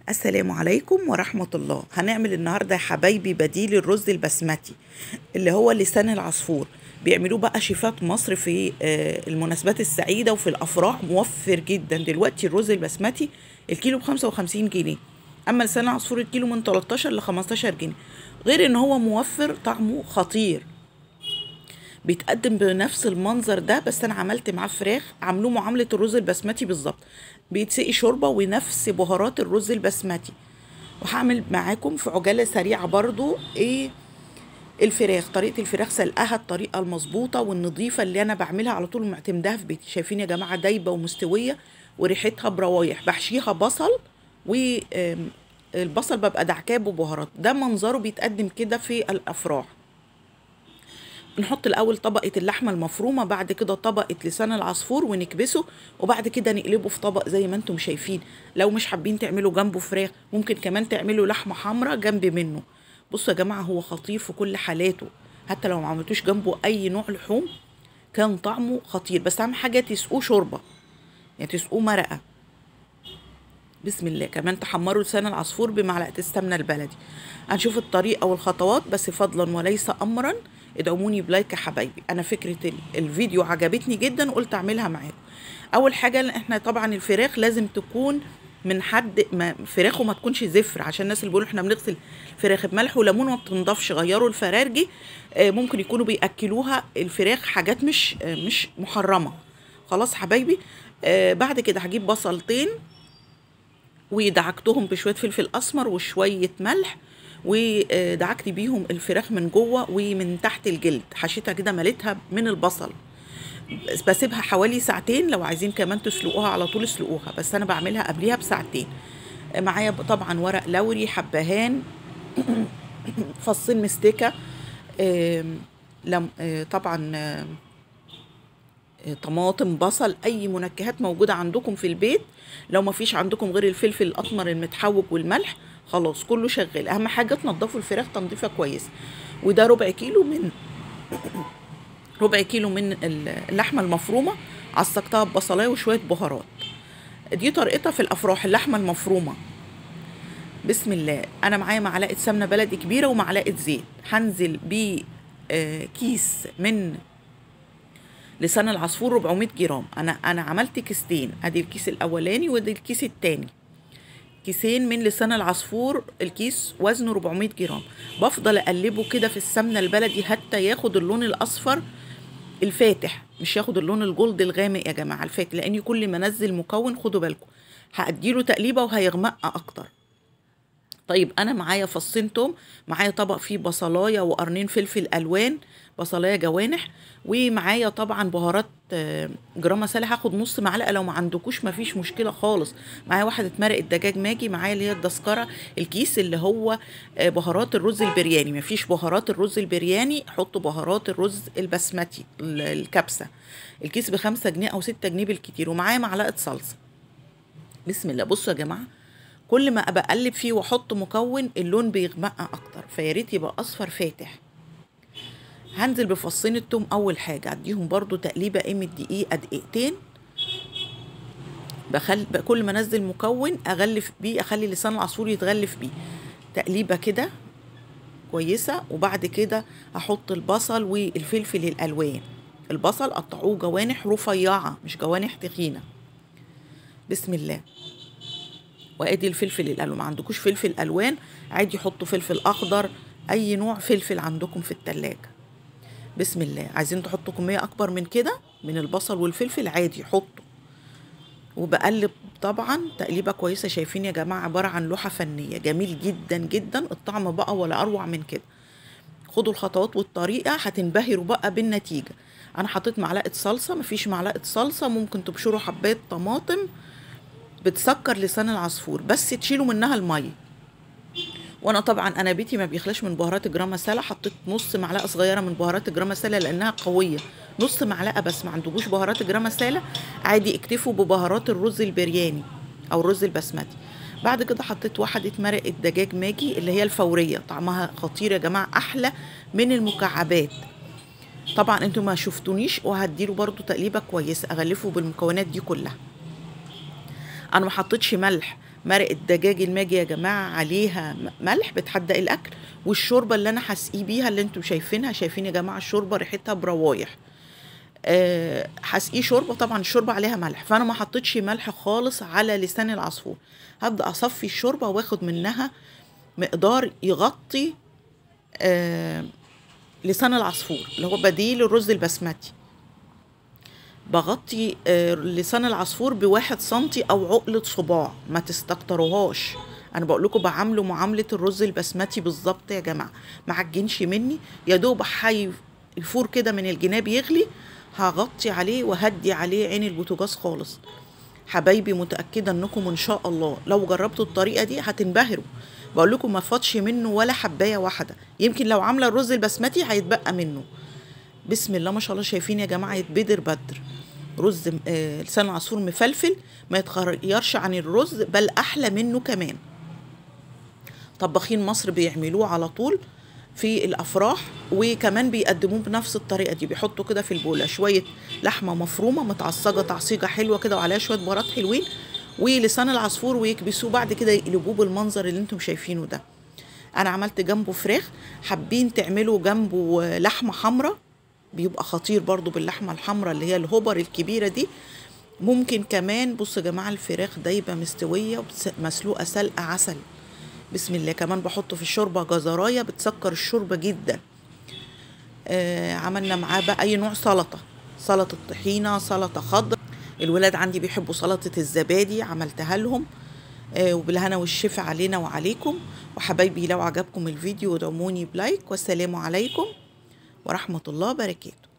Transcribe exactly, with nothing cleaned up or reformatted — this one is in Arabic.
السلام عليكم ورحمة الله. هنعمل النهاردة يا حبايبي بديل الرز البسمتي اللي هو لسان العصفور. بيعملوه بقى شيفات مصر في آه، المناسبات السعيدة وفي الأفراح. موفر جدا دلوقتي الرز البسمتي الكيلو بخمسة وخمسين جنيه، أما لسان العصفور الكيلو من تلتاشر لخمستاشر جنيه. غير إن هو موفر، طعمه خطير، بيتقدم بنفس المنظر ده، بس انا عملت معاه فراخ عاملوه معامله الرز البسمتي بالظبط. بيتسقي شوربه ونفس بهارات الرز البسمتي. وهعمل معاكم في عجاله سريعه برضو ايه الفراخ، طريقه الفراخ سلقها الطريقه المظبوطه والنظيفه اللي انا بعملها على طول معتمداها في بيتي. شايفين يا جماعه دايبه ومستويه وريحتها بروايح. بحشيها بصل، والبصل ببقى دعكاه ببهارات. ده منظره بيتقدم كده في الافراح. نحط الاول طبقه اللحمه المفرومه، بعد كده طبقه لسان العصفور ونكبسه، وبعد كده نقلبه في طبق زي ما انتم شايفين. لو مش حابين تعملوا جنبه فراخ ممكن كمان تعملوا لحمه حمراء جنب منه. بصوا يا جماعه هو خطير في كل حالاته، حتى لو ما عملتوش جنبه اي نوع لحوم كان طعمه خطير. بس اهم حاجه تسقوه شوربه، يعني تسقوه مرقه. بسم الله. كمان تحمروا لسان العصفور بمعلقه السمنه البلدي. هنشوف الطريقه والخطوات، بس فضلا وليس امرا ادعموني بلايك يا حبايبي. انا فكره ال- الفيديو عجبتني جدا وقلت اعملها معاكم. اول حاجه احنا طبعا الفراخ لازم تكون من حد ما فراخه ما تكونش زفر، عشان الناس اللي بيقولوا احنا بنغسل فراخ بملح وليمون وما بتنضفش. غيروا الفرارجي، آه، ممكن يكونوا بياكلوها الفراخ حاجات مش آه، مش محرمه. خلاص حبايبي. آه، بعد كده هجيب بصلتين ودعكتهم بشويه فلفل اسمر وشويه ملح، ودعكت بيهم الفراخ من جوه ومن تحت الجلد. حشيتها كده، مليتها من البصل. بس بسيبها حوالي ساعتين، لو عايزين كمان تسلقوها على طول اسلقوها، بس انا بعملها قبليها بساعتين. معايا طبعا ورق لوري، حبهان، فصين مستكه، آم، لم آه، طبعا آه، طماطم، بصل، اي منكهات موجوده عندكم في البيت. لو ما فيش عندكم غير الفلفل الاسمر المتحوج والملح، خلاص كله شغال. اهم حاجه تنضفوا الفراخ تنظيفه كويس. وده ربع كيلو من ربع كيلو من اللحمه المفرومه، عصقتها ببصلايه وشويه بهارات. دي طريقتها في الافراح، اللحمه المفرومه. بسم الله. انا معايا معلقه سمنه بلدي كبيره ومعلقه زيت. هنزل ب آه، كيس من لسان العصفور أربعمية جرام. انا انا عملت كيستين، ادي الكيس الاولاني وادي الكيس التاني. كيسين من لسان العصفور، الكيس وزنه أربعمية جرام. بفضل اقلبه كده في السمنه البلدي حتى ياخد اللون الاصفر الفاتح، مش ياخد اللون الجولد الغامق يا جماعه، الفاتح. لاني كل ما انزل مكون خدوا بالكم هاديله تقليبه وهيغمق اكتر. طيب انا معايا فصين توم، معايا طبق فيه بصلايه وقرنين فلفل الوان، بصلايه جوانح، ومعايا طبعا بهارات آه، جرام مسالح. هاخد نص معلقه، لو ما عندكوش ما فيش مشكله خالص. معايا واحده مرقه دجاج ماجي، معايا اللي هي الدسكره، الكيس اللي هو آه، بهارات الرز البرياني. ما فيش بهارات الرز البرياني حطوا بهارات الرز البسمتي ال- الكبسه. الكيس بخمسة جنيه او ستة جنيه بالكتير. ومعايا معلقه صلصه. بسم الله. بصوا يا جماعه، كل ما ابقى اقلب فيه واحط مكون اللون بيغمق اكتر، فيا ريت يبقى اصفر فاتح. هنزل بفصين التوم اول حاجه، اديهم برضو تقليبه قيمه دقيقه دقيقتين. بخل... كل ما انزل مكون اغلف بيه، اخلي لسان العصفور يتغلف بيه تقليبه كده كويسه. وبعد كده احط البصل والفلفل الالوان. البصل قطعوه جوانح رفيعه مش جوانح تخينه. بسم الله. وادي الفلفل الالوان، ما عندكوش فلفل الوان عادي حطوا فلفل اخضر، اي نوع فلفل عندكم في التلاجة. بسم الله. عايزين تحطوا كمية اكبر من كده من البصل والفلفل عادي حطوا. وبقلب طبعا تقليبة كويسة. شايفين يا جماعة عبارة عن لوحة فنية، جميل جدا جدا. الطعم بقى ولا اروع من كده. خدوا الخطوات والطريقة هتنبهروا بقى بالنتيجة. انا حطيت معلقة صلصة، مفيش معلقة صلصة ممكن تبشروا حبات طماطم بتسكر لسان العصفور، بس تشيلوا منها المية. وانا طبعا انا بيتي ما بيخلاش من بهارات جرام مسالة. حطيت نص معلقه صغيره من بهارات جرام مسالة لانها قويه، نص معلقه بس. ما عندكوش بهارات جرام مسالة عادي اكتفوا ببهارات الرز البرياني او الرز البسمتي. بعد كده حطيت واحده مرقه دجاج ماجي اللي هي الفوريه، طعمها خطير يا جماعه، احلى من المكعبات. طبعا انتوا ما شفتونيش، وهديله برضو تقليبه كويسه، اغلفه بالمكونات دي كلها. انا ما حطيتش ملح، مرقه دجاج الماجي يا جماعه عليها ملح بتحدق الاكل. والشوربه اللي انا هسقيه بيها اللي انتم شايفينها، شايفين يا جماعه الشوربه ريحتها بروايح. أه هسقيه شوربه، طبعا الشوربه عليها ملح، فانا ما حطيتش ملح خالص على لسان العصفور. هبدا اصفي الشوربه واخد منها مقدار يغطي أه لسان العصفور اللي هو بديل الرز البسمتي. بغطي أه لسان العصفور بواحد سنتي او عقلة صباع، ما تستكتروهاش. انا بقول لكم بعامله معامله الرز البسمتي بالظبط يا جماعه، ما عجنش مني، يا دوب حي الفور كده من الجناب يغلي، هغطي عليه وهدي عليه عين البوتاجاز خالص. حبايبي متاكده انكم ان شاء الله لو جربتوا الطريقه دي هتنبهروا. بقول لكم ما فاتش منه ولا حبايه واحده، يمكن لو عامله الرز البسمتي هيتبقى منه. بسم الله ما شاء الله، شايفين يا جماعه يتبدر بدر. رز آه لسان العصفور مفلفل، ما يتغيرش عن الرز، بل احلى منه كمان. طباخين مصر بيعملوه على طول في الافراح، وكمان بيقدموه بنفس الطريقه دي. بيحطوا كده في البوله شويه لحمه مفرومه متعصجه تعصيجه حلوه كده، وعليها شويه بهارات حلوين، ولسان العصفور، ويكبسوه بعد كده يقلبوه بالمنظر اللي انتم شايفينه ده. انا عملت جنبه فراخ، حابين تعملوا جنبه لحمه حمراء بيبقى خطير برضو باللحمه الحمراء اللي هي الهوبر الكبيره دي. ممكن كمان بصوا يا جماعه الفراخ دايبه مستويه ومسلوقه سلقه عسل. بسم الله. كمان بحطه في الشوربه جزرايه بتسكر الشوربه جدا. آه عملنا معاه بقى اي نوع سلطه، سلطه طحينه، سلطه خضر. الولاد عندي بيحبوا سلطه الزبادي، عملتها لهم. آه وبالهنا والشفا علينا وعليكم. وحبايبي لو عجبكم الفيديو ادعموني بلايك، والسلام عليكم ورحمه الله وبركاته.